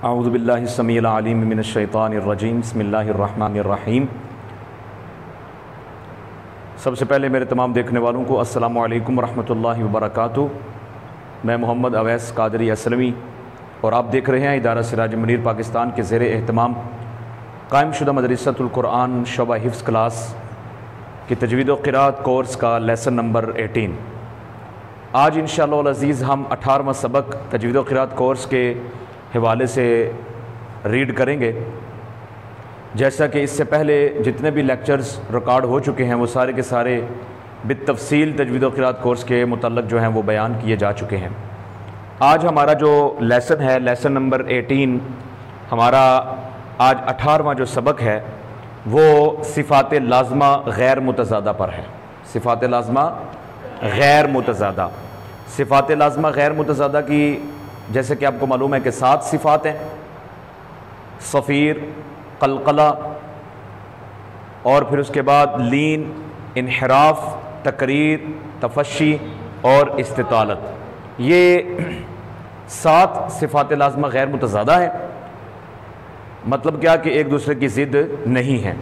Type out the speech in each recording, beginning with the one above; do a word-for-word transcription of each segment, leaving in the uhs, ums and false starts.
اعوذ باللہ السمیع العلیم من الشیطان الرجیم بسم اللہ الرحمن الرحیم۔ سب سے پہلے میرے تمام دیکھنے والوں کو السلام علیکم ورحمۃ اللہ وبرکاتہ۔ میں محمد اویس قادری اسلمی اور آپ دیکھ رہے ہیں ادارہ سراج منیر پاکستان کے زیر اہتمام قائم شدہ مدرسۃ القرآن شعبہ حفظ کلاس کی تجوید و قرات کورس کا لیسن نمبر اٹھارہ۔ آج انشاءاللہ العزیز ہم اٹھارہواں سبق تجوید و قرات کورس کے حوالے سے ریڈ کریں گے۔ جیسا کہ اس سے پہلے جتنے بھی لیکچرز ریکارڈ ہو چکے ہیں وہ سارے کے سارے بالتفصیل تجوید و قرات کورس کے متعلق جو ہیں وہ بیان کیے جا چکے ہیں۔ آج ہمارا جو لیسن ہے لیسن نمبر اٹھارہ، ہمارا آج اٹھارہواں جو سبق ہے وہ صفات لازمہ غیر متضادہ پر ہے۔ صفات لازمہ غیر متضادہ صفات لازمہ غیر متضادہ کی جیسے کہ آپ کو معلوم ہے کہ سات صفات ہیں: صفیر، قلقلہ، اور پھر اس کے بعد لین، انحراف، تقریر، تفشی اور استطالت۔ یہ سات صفات لازمہ غیر متضادہ ہیں، مطلب کیا کہ ایک دوسرے کی ضد نہیں ہے۔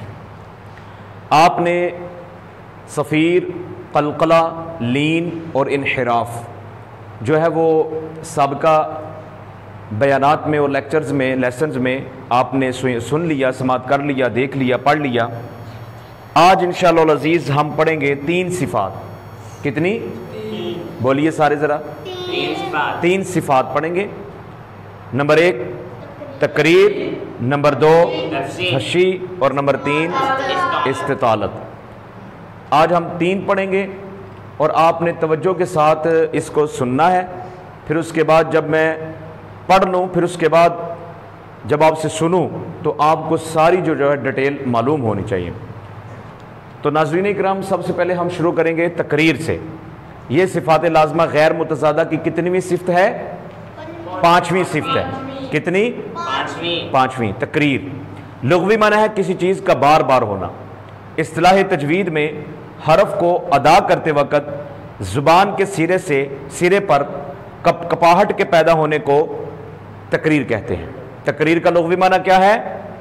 آپ نے صفیر، قلقلہ، لین اور انحراف جو ہے وہ سابقہ بیانات میں اور لیکچرز میں لیسنز میں آپ نے سن لیا، سماعت کر لیا، دیکھ لیا، پڑھ لیا۔ آج انشاءاللہ العزیز ہم پڑھیں گے تین صفات۔ کتنی؟ بولیے سارے ذرا۔ تین صفات تین صفات پڑھیں گے۔ نمبر ایک تقریر، نمبر دو تفشی اور نمبر تین استطالت۔ آج ہم تین پڑھیں گے اور آپ نے توجہ کے ساتھ اس کو سننا ہے۔ پھر اس کے بعد جب میں پڑھ لوں، پھر اس کے بعد جب آپ سے سنوں تو آپ کو ساری جو جو ہے ڈیٹیل معلوم ہونی چاہیے۔ تو ناظرین اکرام، سب سے پہلے ہم شروع کریں گے تقریر سے۔ یہ صفات لازمہ غیر متضادہ کی کتنی صفت ہے؟ پانچویں صفت ہے۔ کتنی؟ پانچویں پانچویں۔ تقریر لغوی معنی ہے کسی چیز کا بار بار ہونا۔ اصطلاح تجوید میں حرف کو ادا کرتے وقت زبان کے سرے سے سرے پر کپ کپاہٹ کے پیدا ہونے کو تقریر کہتے ہیں۔ تقریر کا لغوی معنی کیا ہے؟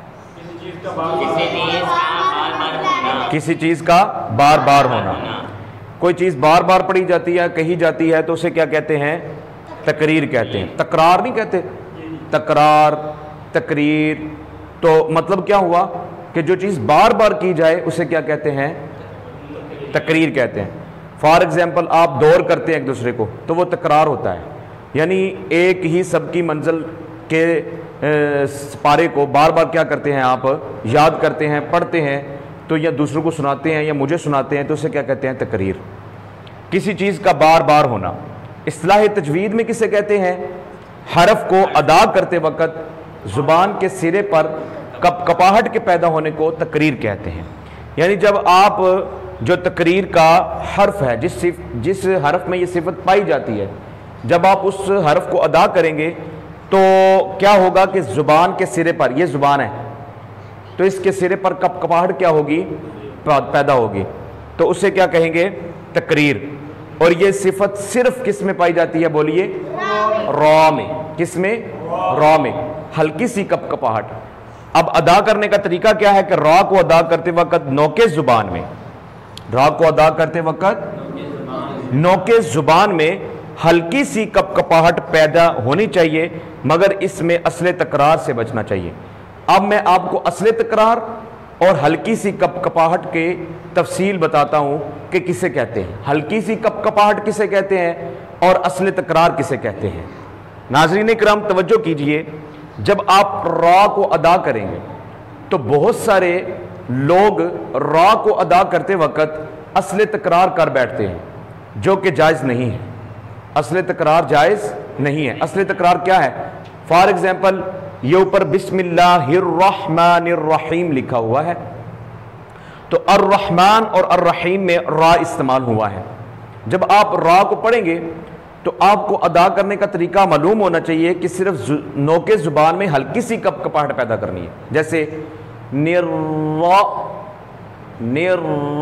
کسی چیز کا بار بار ہونا۔ کوئی چیز بار بار پڑھی جاتی ہے، کہی جاتی ہے تو اسے کیا کہتے ہیں؟ تقریر کہتے ہیں۔ تکرار نہیں کہتے۔ تکرار، تقریر، تو مطلب کیا ہوا کہ جو چیز بار بار کی جائے اسے کیا کہتے ہیں؟ تقریر کہتے ہیں۔ فار ایگزامپل آپ دور کرتے ہیں ایک دوسرے کو تو وہ تکرار ہوتا ہے، یعنی ایک ہی سب کی منزل کے پارے کو بار بار کیا کرتے ہیں؟ آپ یاد کرتے ہیں، پڑھتے ہیں، تو یا دوسروں کو سناتے ہیں یا مجھے سناتے ہیں تو اسے کیا کہتے ہیں؟ تقریر۔ کسی چیز کا بار بار ہونا۔ اصطلاح تجوید میں کسے کہتے ہیں؟ حرف کو ادا کرتے وقت زبان کے سرے پر کپ کپاہٹ کے پیدا ہونے کو تقریر کہتے ہیں۔ یعنی جب آپ جو تقریر کا حرف ہے، جس صف جس حرف میں یہ صفت پائی جاتی ہے، جب آپ اس حرف کو ادا کریں گے تو کیا ہوگا کہ زبان کے سرے پر، یہ زبان ہے تو اس کے سرے پر کپ کپاہٹ کیا ہوگی؟ پیدا ہوگی، تو اسے کیا کہیں گے؟ تقریر۔ اور یہ صفت صرف کس میں پائی جاتی ہے؟ بولیے۔ را میں۔ کس میں؟ را میں، ہلکی سی کپ کپاہٹ۔ اب ادا کرنے کا طریقہ کیا ہے کہ را کو ادا کرتے وقت نوکے زبان میں را کو ادا کرتے وقت نوکے زبان میں ہلکی سی کپ کپاہٹ پیدا ہونی چاہیے، مگر اس میں اصل تکرار سے بچنا چاہیے۔ اب میں آپ کو اصل تکرار اور ہلکی سی کپ کپاہٹ کے تفصیل بتاتا ہوں کہ کسے کہتے ہیں۔ ہلکی سی کپ کپاہٹ کسے کہتے ہیں اور اصل تکرار کسے کہتے ہیں؟ ناظرین کرام توجہ کیجئے، جب آپ را کو ادا کریں گے تو بہت سارے لوگ را کو ادا کرتے وقت اصل تکرار کر بیٹھتے ہیں، جو کہ جائز نہیں ہے۔ اصل تکرار جائز نہیں ہے۔ اصل تکرار کیا ہے؟ فار ایگزامپل یہ اوپر بسم اللہ الرحمن الرحیم لکھا ہوا ہے تو الرحمن اور الرحیم میں را استعمال ہوا ہے۔ جب آپ را کو پڑھیں گے تو آپ کو ادا کرنے کا طریقہ معلوم ہونا چاہیے کہ صرف نوکے زبان میں ہلکی سی کپ کپاہٹ پیدا کرنی ہے، جیسے نر نر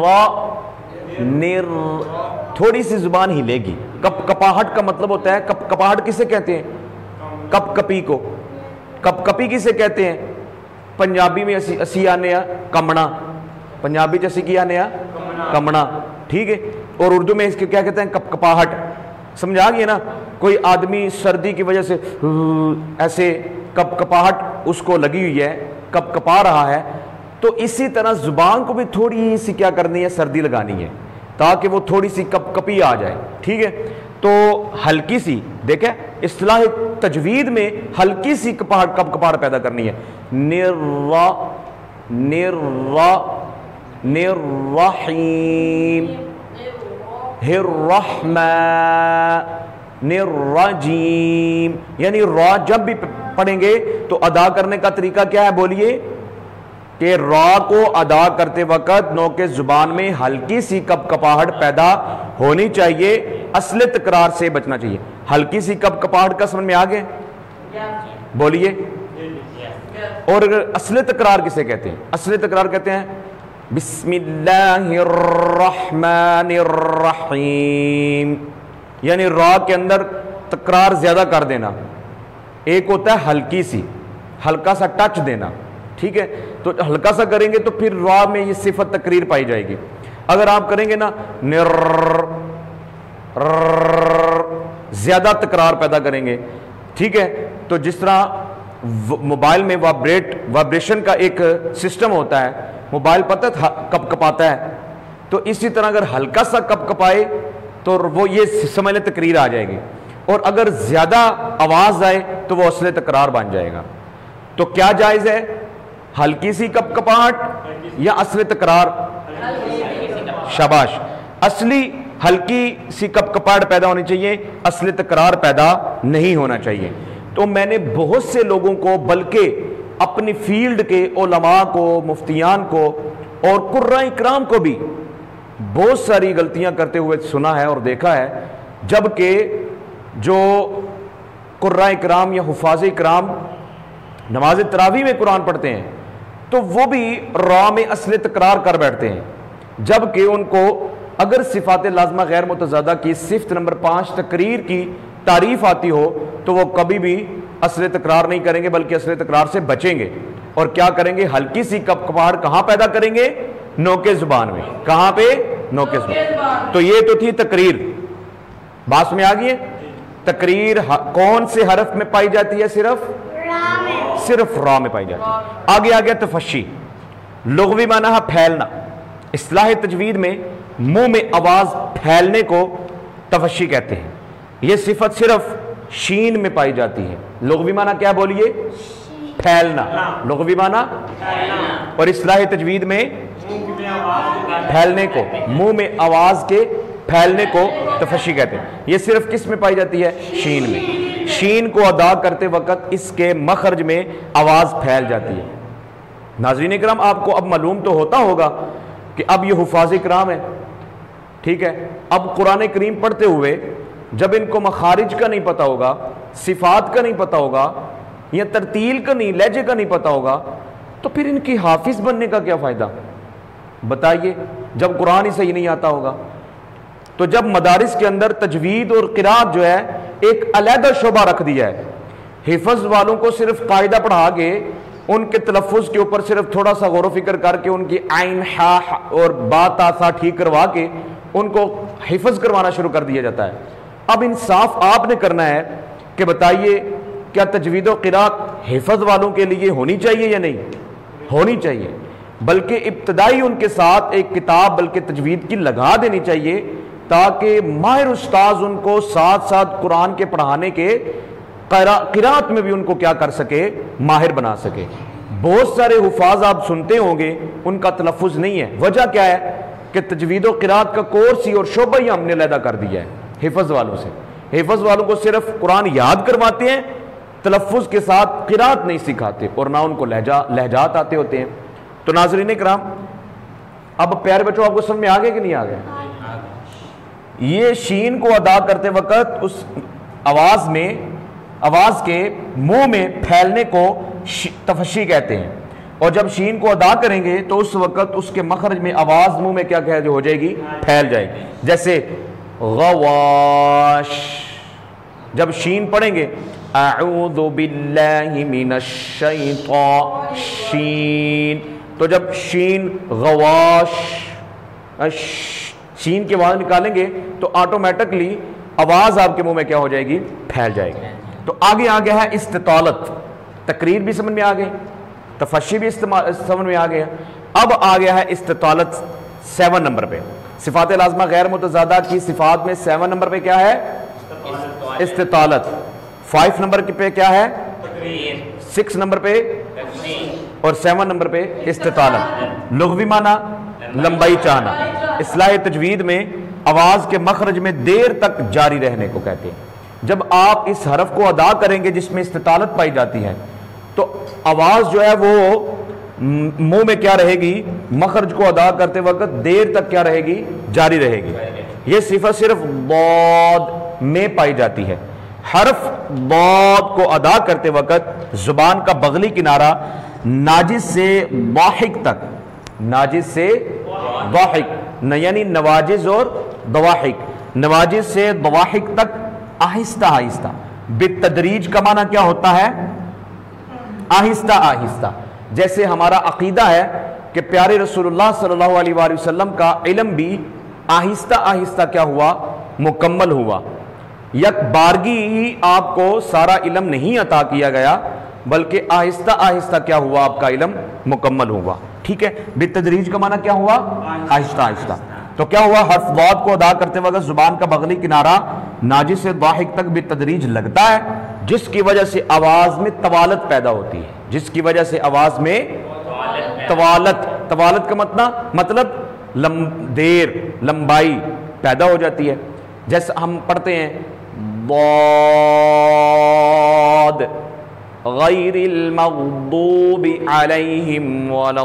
نر تھوڑی سی زبان ہلے گی۔ کپ کپاہٹ کا مطلب ہوتا ہے، کپ کپاہٹ کسے کہتے ہیں؟ کپ کپی کو۔ کپ کپی کسے کہتے ہیں؟ پنجابی میں اسی اسی آنے کمنا، پنجابی چ اسی کی آنے کمنا، ٹھیک ہے، اور اردو میں اس کے کیا کہتے ہیں؟ کپ کپاہٹ، سمجھا گیا نا؟ کوئی آدمی سردی کی وجہ سے ایسے کپ کپاہٹ اس کو لگی ہوئی ہے، کپ کپا رہا ہے، تو اسی طرح زبان کو بھی تھوڑی سی کیا کرنی ہے؟ سردی لگانی ہے، تاکہ وہ تھوڑی سی کپ کپی آ جائے، ٹھیک ہے؟ تو ہلکی سی، دیکھیں اصطلاح تجوید میں ہلکی سی کپاہٹ کپ کپاہٹ پیدا کرنی ہے، نر نر نرحیم الرحمن الرجیم، یعنی را جب بھی پڑھیں گے تو ادا کرنے کا طریقہ کیا ہے؟ بولیے کہ را کو ادا کرتے وقت نوک زبان میں ہلکی سی کپ کپاہٹ پیدا ہونی چاہیے، اصل تکرار سے بچنا چاہیے۔ ہلکی سی کپ کپاہٹ کا سمجھ میں آ گئے؟ بولیے۔ اور اصل تکرار کسے کہتے ہیں؟ اصل تکرار کہتے ہیں بسم اللہ الرحمن الرحیم، یعنی را کے اندر تکرار زیادہ کر دینا۔ ایک ہوتا ہے ہلکی سی، ہلکا سا ٹچ دینا، ٹھیک ہے؟ تو ہلکا سا کریں گے تو پھر را میں یہ صفت تقریر پائی جائے گی۔ اگر آپ کریں گے نا نر زیادہ تکرار پیدا کریں گے، ٹھیک ہے؟ تو جس طرح موبائل میں وائبریٹ وائبریشن کا ایک سسٹم ہوتا ہے، موبائل پتہ کپ کپاتا ہے، تو اسی طرح اگر ہلکا سا کپ کپائے تو وہ یہ سمجھ لیں تقریر آ جائے گی، اور اگر زیادہ آواز آئے تو وہ اصل تکرار بن جائے گا۔ تو کیا جائز ہے؟ ہلکی سی کپ کپاہٹ یا اصل تکرار؟ شاباش، اصلی ہلکی سی کپ کپاہٹ پیدا ہونی چاہیے، اصل تکرار پیدا نہیں ہونا چاہیے۔ تو میں نے بہت سے لوگوں کو، بلکہ اپنی فیلڈ کے علماء کو، مفتیان کو اور قرآن اکرام کو بھی بہت ساری غلطیاں کرتے ہوئے سنا ہے اور دیکھا ہے، جبکہ جو قرآن اکرام یا حفاظ اکرام نماز تراویح میں قرآن پڑھتے ہیں تو وہ بھی را میں اصل تکرار کر بیٹھتے ہیں، جبکہ ان کو اگر صفات لازمہ غیر متضادہ کی صفت نمبر پانچ تقریر کی تعریف آتی ہو تو وہ کبھی بھی اصل تکرار نہیں کریں گے، بلکہ اصل تکرار سے بچیں گے، اور کیا کریں گے؟ ہلکی سی کپ کپاہٹ کہاں پیدا کریں گے؟ نوک زبان میں۔ کہاں پہ؟ نوک زبان۔ تو یہ تو تھی تقریر، بات میں آ گئی ہے؟ تقریر کون سے حرف میں پائی جاتی ہے؟ صرف صرف را میں پائی جاتی ہے۔ آگے آگے تفشی، لغوی معنی ہے پھیلنا۔ اصطلاح تجوید میں منہ میں آواز پھیلنے کو تفشی کہتے ہیں۔ یہ صفت صرف شین میں پائی جاتی ہے۔ لغوی معنی کیا بولیے؟ پھیلنا، لغوی معنی، اور اصطلاح تجوید میں پھیلنے کو، منہ میں آواز کے پھیلنے کو تفشی کہتے ہیں۔ یہ صرف کس میں پائی جاتی ہے؟ شین میں۔ شین کو ادا کرتے وقت اس کے مخرج میں آواز پھیل جاتی ہے۔ ناظرین کرام، آپ کو اب معلوم تو ہوتا ہوگا کہ اب یہ حفاظ کرام ہے، ٹھیک ہے؟ اب قرآن کریم پڑھتے ہوئے جب ان کو مخارج کا نہیں پتا ہوگا، صفات کا نہیں پتا ہوگا، یا ترتیل کا نہیں، لہجے کا نہیں پتا ہوگا، تو پھر ان کی حافظ بننے کا کیا فائدہ؟ بتائیے، جب قرآن ہی صحیح نہیں آتا ہوگا۔ تو جب مدارس کے اندر تجوید اور قرات جو ہے ایک علیحدہ شعبہ رکھ دیا ہے، حفظ والوں کو صرف قاعدہ پڑھا کے ان کے تلفظ کے اوپر صرف تھوڑا سا غور و فکر کر کے ان کی عین ہا اور با تا سا ٹھیک کروا کے ان کو حفظ کروانا شروع کر دیا جاتا ہے۔ اب انصاف آپ نے کرنا ہے کہ بتائیے کیا تجوید و قرات حفظ والوں کے لیے ہونی چاہیے یا نہیں ہونی چاہیے؟ بلکہ ابتدائی ان کے ساتھ ایک کتاب بلکہ تجوید کی لگا دینی چاہیے، تاکہ ماہر استاذ ان کو ساتھ ساتھ قرآن کے پڑھانے کے قرات میں بھی ان کو کیا کر سکے؟ ماہر بنا سکے۔ بہت سارے حفاظ آپ سنتے ہوں گے ان کا تلفظ نہیں ہے، وجہ کیا ہے؟ کہ تجوید و قرات کا کورس ہی اور شعبہ ہی ہم نے علیحدہ کر دیا ہے حفظ والوں سے۔ حفظ والوں کو صرف قرآن یاد کرواتے ہیں، تلفظ کے ساتھ قرات نہیں سکھاتے، اور نہ ان کو لہجہ لہجات آتے ہوتے ہیں۔ تو ناظرین کرام، اب پیارے بچوں آپ کو سمجھ میں آ گئے کہ نہیں آ گئے؟ یہ شین کو ادا کرتے وقت اس آواز میں آواز کے منہ میں پھیلنے کو تفشی کہتے ہیں، اور جب شین کو ادا کریں گے تو اس وقت اس کے مخرج میں آواز منہ میں کیا کہہ ہو جائے گی؟ پھیل جائے گی۔ جیسے غواش، جب شین پڑھیں گے اعوذ باللہ من الشیطان شین. تو جب شین غواش شین کے بعد نکالیں گے تو آٹومیٹکلی آواز آپ کے منہ میں کیا ہو جائے گی؟ پھیل جائے گی. تو آگے آگے ہے استطالت. تقریر بھی سمجھ میں آ گئی, تفشی بھی سمجھ میں آ گیا. اب آ گیا ہے استطالت سیون نمبر پہ. صفات لازمہ غیر متضادہ کی صفات میں سیون نمبر پہ کیا ہے؟ استطالت. فائیو نمبر پہ کیا ہے؟ سکس نمبر پہ اور سیون نمبر پہ استطالت. لغوی معنی لمبائی چاہنا. اصلاح تجوید میں آواز کے مخرج میں دیر تک جاری رہنے کو کہتے ہیں. جب آپ اس حرف کو ادا کریں گے جس میں استطالت پائی جاتی ہے تو آواز جو ہے وہ منہ میں کیا رہے گی؟ مخرج کو ادا کرتے وقت دیر تک کیا رہے گی؟ جاری رہے گی. یہ صفت صرف ضاد میں پائی جاتی ہے. حرف ضاد کو ادا کرتے وقت زبان کا بغلی کنارہ ناجز سے ضاحک تک, ناجز سے ضاحک یعنی نواجز اور ضواحک, نواجز سے ضواحک تک آہستہ آہستہ. بالتدریج کا معنی کیا ہوتا ہے؟ آہستہ آہستہ. جیسے ہمارا عقیدہ ہے کہ پیارے رسول اللہ صلی اللہ علیہ وآلہ وسلم کا علم بھی آہستہ آہستہ کیا ہوا؟ مکمل ہوا. یک بارگی ہی آپ کو سارا علم نہیں عطا کیا گیا بلکہ آہستہ آہستہ کیا ہوا؟ آپ کا علم مکمل ہوا. ٹھیک ہے. بالتدریج کا معنی کیا ہوا؟ آہستہ آہستہ. تو کیا ہوا؟ حرف ضاد کو ادا کرتے وقت زبان کا بغلی کنارہ ناجز سے ضاحک تک بالتدریج لگتا ہے جس کی وجہ سے آواز میں طوالت پیدا ہوتی ہے. جس کی وجہ سے آواز میں طوالت, طوالت کا مطلب مطلب لم دیر لمبائی پیدا ہو جاتی ہے. جیسے ہم پڑھتے ہیں ضاد غیر المغضوب علیہم ولا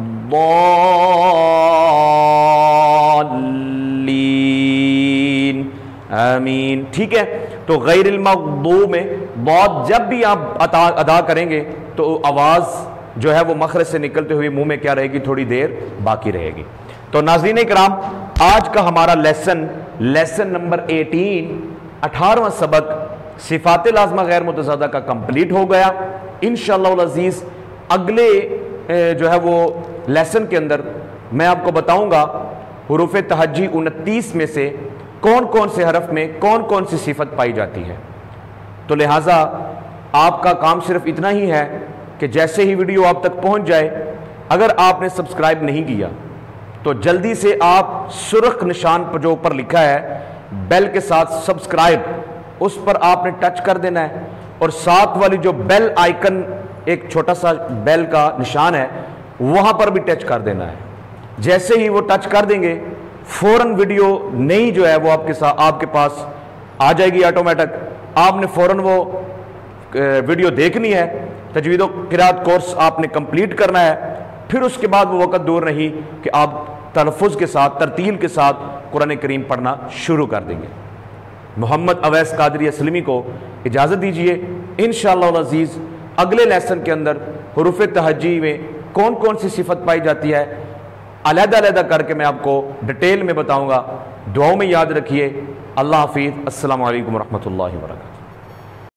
الضالین آمین. ٹھیک ہے. تو غیر المغضوب میں ضاد جب بھی آپ ادا کریں گے تو آواز جو ہے وہ مخرج سے نکلتے ہوئے منہ میں کیا رہے گی؟ تھوڑی دیر باقی رہے گی. تو ناظرین کرام آج کا ہمارا لیسن لیسن نمبر ایٹین اٹھارہواں سبق صفات لازمہ غیر متضادہ کا کمپلیٹ ہو گیا. انشاءاللہ العزیز اگلے جو ہے وہ لیسن کے اندر میں آپ کو بتاؤں گا حروف تہجی انتیس میں سے کون کون سے حرف میں کون کون سی صفت پائی جاتی ہے. تو لہٰذا آپ کا کام صرف اتنا ہی ہے کہ جیسے ہی ویڈیو آپ تک پہنچ جائے, اگر آپ نے سبسکرائب نہیں کیا تو جلدی سے آپ سرخ نشان پر جو اوپر لکھا ہے بیل کے ساتھ سبسکرائب, اس پر آپ نے ٹچ کر دینا ہے اور ساتھ والی جو بیل آئیکن ایک چھوٹا سا بیل کا نشان ہے وہاں پر بھی ٹچ کر دینا ہے. جیسے ہی وہ ٹچ کر دیں گے فوراً ویڈیو نئی جو ہے وہ آپ کے ساتھ آپ کے پاس آ جائے گی آٹومیٹک. آپ نے فوراً وہ ویڈیو دیکھنی ہے. تجوید و قرات کورس آپ نے کمپلیٹ کرنا ہے. پھر اس کے بعد وہ وقت دور نہیں کہ آپ تلفظ کے ساتھ ترتیل کے ساتھ قرآن کریم پڑھنا شروع کر دیں گے. محمد اویس قادری اسلمی کو اجازت دیجیے. انشاءاللہ العزیز اگلے لیسن کے اندر حروف تہجی میں کون کون سی صفت پائی جاتی ہے علیحدہ علیحدہ کر کے میں آپ کو ڈیٹیل میں بتاؤں گا. دعاؤں میں یاد رکھیے. اللہ حافظ. السلام علیکم ورحمۃ اللہ وبرکاتہ.